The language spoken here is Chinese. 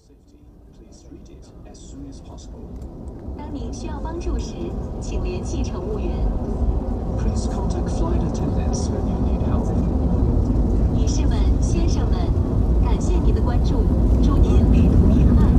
当您需要帮助时，请联系乘务员。 Please contact flight attendants when you need help. 女士们、先生们，感谢您的关注，祝您旅途愉快。